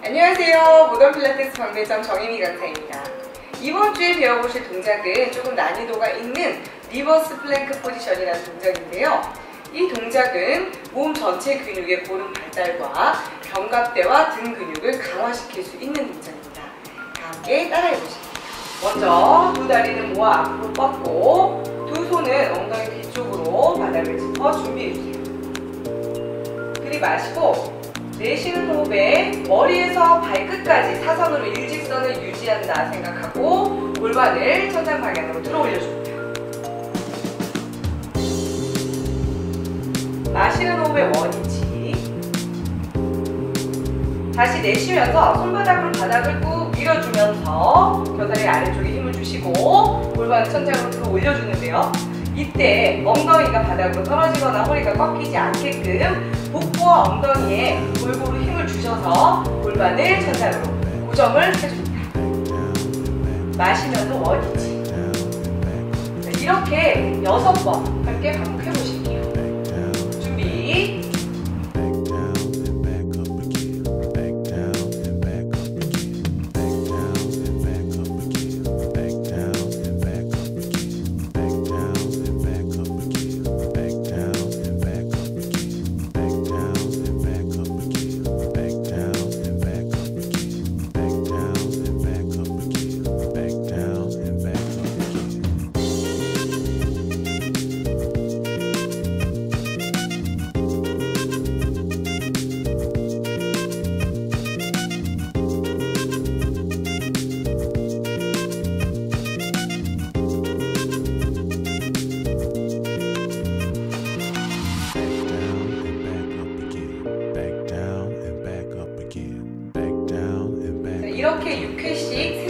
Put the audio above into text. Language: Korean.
안녕하세요. 모던 필라테스 박매점 정혜미 강사입니다. 이번 주에 배워보실 동작은 조금 난이도가 있는 리버스 플랭크 포지션이라는 동작인데요. 이 동작은 몸 전체 근육의 고름 발달과 견갑대와 등 근육을 강화시킬 수 있는 동작입니다. 함께 따라해보실게요. 먼저 두 다리는 모아 앞으로 뻗고 두 손은 엉덩이 뒤쪽으로 바닥을 짚어 준비해주세요. 들이마시고 내쉬는 호흡에 머리에서 발끝까지 사선으로 일직선을 유지한다 생각하고 골반을 천장 방향으로 들어 올려줍니다. 마시는 호흡에 원위치. 다시 내쉬면서 손바닥으로 바닥을 꾹 밀어주면서 겨다리 아래쪽에 힘을 주시고 골반을 천장으로 들어 올려주는데요. 이때 엉덩이가 바닥으로 떨어지거나 허리가 꺾이지 않게끔 복부와 엉덩이에 골고루 힘을 주셔서 골반을 천장으로 고정을 해줍니다. 마시면서 원위치. 이렇게 6번 함께 반복해 보실게요. 준비. 이렇게 6회씩